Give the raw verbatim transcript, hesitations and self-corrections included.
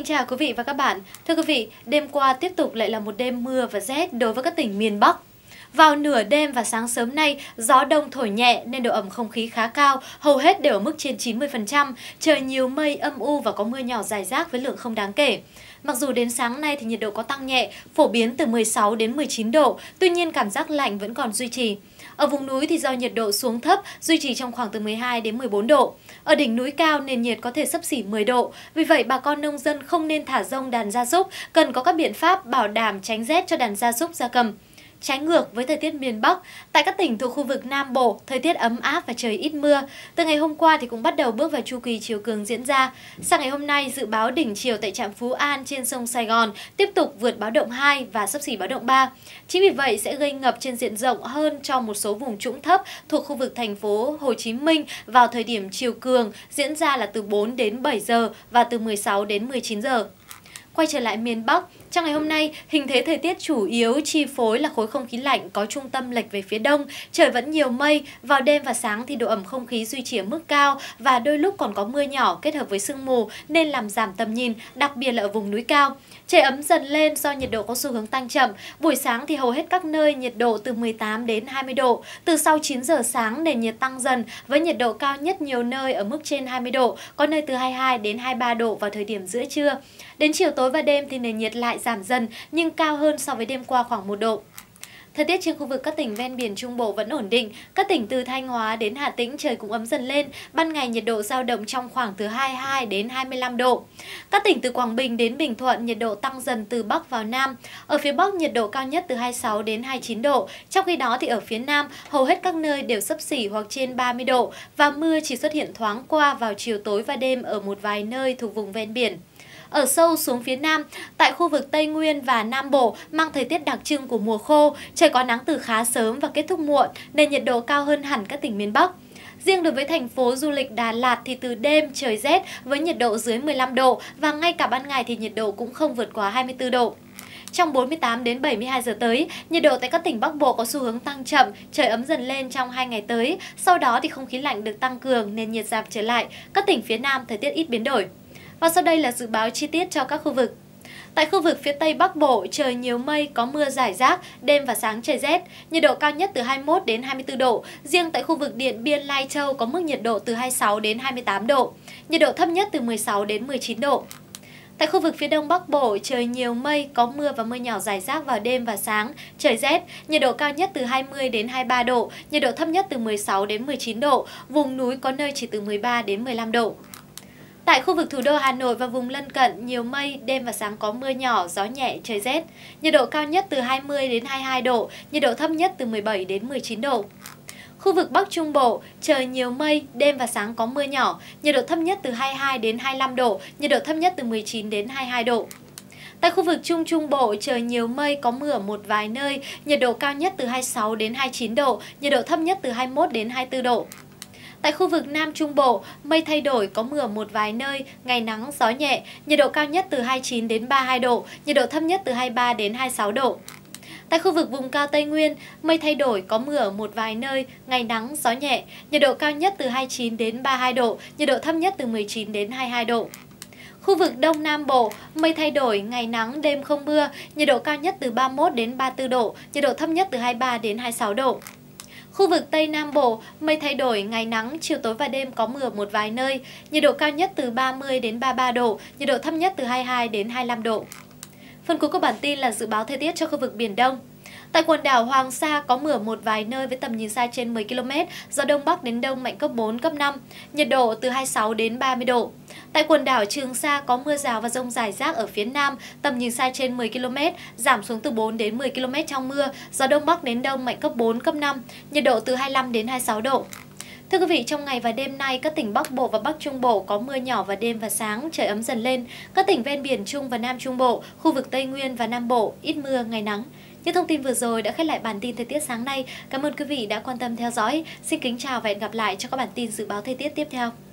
chào quý vị và các bạn. Thưa quý vị, đêm qua tiếp tục lại là một đêm mưa và rét đối với các tỉnh miền Bắc. Vào nửa đêm và sáng sớm nay, gió đông thổi nhẹ nên độ ẩm không khí khá cao, hầu hết đều ở mức trên chín mươi phần trăm. Trời nhiều mây, âm u và có mưa nhỏ rải rác với lượng không đáng kể. Mặc dù đến sáng nay thì nhiệt độ có tăng nhẹ, phổ biến từ mười sáu đến mười chín độ, tuy nhiên cảm giác lạnh vẫn còn duy trì. Ở vùng núi thì do nhiệt độ xuống thấp, duy trì trong khoảng từ mười hai đến mười bốn độ. Ở đỉnh núi cao nền nhiệt có thể xấp xỉ mười độ, vì vậy bà con nông dân không nên thả rông đàn gia súc, cần có các biện pháp bảo đảm tránh rét cho đàn gia súc gia cầm. Trái ngược với thời tiết miền Bắc, tại các tỉnh thuộc khu vực Nam Bộ, thời tiết ấm áp và trời ít mưa. Từ ngày hôm qua thì cũng bắt đầu bước vào chu kỳ chiều cường diễn ra. Sang ngày hôm nay, dự báo đỉnh chiều tại trạm Phú An trên sông Sài Gòn tiếp tục vượt báo động hai và xấp xỉ báo động ba. Chính vì vậy sẽ gây ngập trên diện rộng hơn cho một số vùng trũng thấp thuộc khu vực thành phố Hồ Chí Minh vào thời điểm chiều cường diễn ra là từ bốn đến bảy giờ và từ mười sáu đến mười chín giờ. Quay trở lại miền Bắc, trong ngày hôm nay, hình thế thời tiết chủ yếu chi phối là khối không khí lạnh có trung tâm lệch về phía đông, trời vẫn nhiều mây, vào đêm và sáng thì độ ẩm không khí duy trì ở mức cao và đôi lúc còn có mưa nhỏ kết hợp với sương mù nên làm giảm tầm nhìn, đặc biệt là ở vùng núi cao. Trời ấm dần lên do nhiệt độ có xu hướng tăng chậm, buổi sáng thì hầu hết các nơi nhiệt độ từ mười tám đến hai mươi độ, từ sau chín giờ sáng nền nhiệt tăng dần với nhiệt độ cao nhất nhiều nơi ở mức trên hai mươi độ, có nơi từ hai mươi hai đến hai mươi ba độ vào thời điểm giữa trưa. Đến chiều tối và đêm thì nền nhiệt lại giảm dần nhưng cao hơn so với đêm qua khoảng một độ. Thời tiết trên khu vực các tỉnh ven biển Trung Bộ vẫn ổn định. Các tỉnh từ Thanh Hóa đến Hà Tĩnh trời cũng ấm dần lên, ban ngày nhiệt độ dao động trong khoảng từ hai mươi hai đến hai mươi lăm độ. Các tỉnh từ Quảng Bình đến Bình Thuận nhiệt độ tăng dần từ Bắc vào Nam. Ở phía Bắc nhiệt độ cao nhất từ hai mươi sáu đến hai mươi chín độ. Trong khi đó thì ở phía Nam hầu hết các nơi đều xấp xỉ hoặc trên ba mươi độ và mưa chỉ xuất hiện thoáng qua vào chiều tối và đêm ở một vài nơi thuộc vùng ven biển. Ở sâu xuống phía Nam, tại khu vực Tây Nguyên và Nam Bộ mang thời tiết đặc trưng của mùa khô, trời có nắng từ khá sớm và kết thúc muộn nên nhiệt độ cao hơn hẳn các tỉnh miền Bắc. Riêng đối với thành phố du lịch Đà Lạt thì từ đêm trời rét với nhiệt độ dưới mười lăm độ và ngay cả ban ngày thì nhiệt độ cũng không vượt quá hai mươi tư độ. Trong bốn mươi tám đến bảy mươi hai giờ tới, nhiệt độ tại các tỉnh Bắc Bộ có xu hướng tăng chậm, trời ấm dần lên trong hai ngày tới. Sau đó thì không khí lạnh được tăng cường nên nhiệt giảm trở lại. Các tỉnh phía Nam thời tiết ít biến đổi. Và sau đây là dự báo chi tiết cho các khu vực. Tại khu vực phía Tây Bắc Bộ, trời nhiều mây, có mưa rải rác, đêm và sáng trời rét, nhiệt độ cao nhất từ hai mươi mốt đến hai mươi tư độ. Riêng tại khu vực Điện Biên, Lai Châu có mức nhiệt độ từ hai mươi sáu đến hai mươi tám độ, nhiệt độ thấp nhất từ mười sáu đến mười chín độ. Tại khu vực phía Đông Bắc Bộ, trời nhiều mây, có mưa và mưa nhỏ rải rác vào đêm và sáng, trời rét, nhiệt độ cao nhất từ hai mươi đến hai mươi ba độ, nhiệt độ thấp nhất từ mười sáu đến mười chín độ, vùng núi có nơi chỉ từ mười ba đến mười lăm độ. Tại khu vực thủ đô Hà Nội và vùng lân cận, nhiều mây, đêm và sáng có mưa nhỏ, gió nhẹ, trời rét. Nhiệt độ cao nhất từ hai mươi đến hai mươi hai độ, nhiệt độ thấp nhất từ mười bảy đến mười chín độ. Khu vực Bắc Trung Bộ, trời nhiều mây, đêm và sáng có mưa nhỏ, nhiệt độ thấp nhất từ hai mươi hai đến hai mươi lăm độ, nhiệt độ thấp nhất từ mười chín đến hai mươi hai độ. Tại khu vực Trung Trung Bộ, trời nhiều mây, có mưa ở một vài nơi, nhiệt độ cao nhất từ hai mươi sáu đến hai mươi chín độ, nhiệt độ thấp nhất từ hai mươi mốt đến hai mươi tư độ. Tại khu vực Nam Trung Bộ, mây thay đổi, có mưa ở một vài nơi, ngày nắng, gió nhẹ, nhiệt độ cao nhất từ hai mươi chín đến ba mươi hai độ, nhiệt độ thấp nhất từ hai mươi ba đến hai mươi sáu độ. Tại khu vực vùng cao Tây Nguyên, mây thay đổi, có mưa ở một vài nơi, ngày nắng, gió nhẹ, nhiệt độ cao nhất từ hai mươi chín đến ba mươi hai độ, nhiệt độ thấp nhất từ mười chín đến hai mươi hai độ. Khu vực Đông Nam Bộ, mây thay đổi, ngày nắng, đêm không mưa, nhiệt độ cao nhất từ ba mươi mốt đến ba mươi tư độ, nhiệt độ thấp nhất từ hai mươi ba đến hai mươi sáu độ. Khu vực Tây Nam Bộ, mây thay đổi, ngày nắng, chiều tối và đêm có mưa ở một vài nơi, nhiệt độ cao nhất từ ba mươi đến ba mươi ba độ, nhiệt độ thấp nhất từ hai mươi hai đến hai mươi lăm độ. Phần cuối của bản tin là dự báo thời tiết cho khu vực Biển Đông. Tại quần đảo Hoàng Sa có mưa ở một vài nơi với tầm nhìn xa trên mười ki lô mét, gió Đông Bắc đến Đông mạnh cấp bốn, cấp năm, nhiệt độ từ hai mươi sáu đến ba mươi độ. Tại quần đảo Trường Sa có mưa rào và dông rải rác ở phía Nam, tầm nhìn xa trên mười ki lô mét, giảm xuống từ bốn đến mười ki lô mét trong mưa, gió Đông Bắc đến Đông mạnh cấp bốn, cấp năm, nhiệt độ từ hai mươi lăm đến hai mươi sáu độ. Thưa quý vị, trong ngày và đêm nay, các tỉnh Bắc Bộ và Bắc Trung Bộ có mưa nhỏ vào đêm và sáng, trời ấm dần lên. Các tỉnh ven biển Trung và Nam Trung Bộ, khu vực Tây Nguyên và Nam Bộ, ít mưa, ngày nắng. Những thông tin vừa rồi đã khép lại bản tin thời tiết sáng nay. Cảm ơn quý vị đã quan tâm theo dõi. Xin kính chào và hẹn gặp lại cho các bản tin dự báo thời tiết tiếp theo.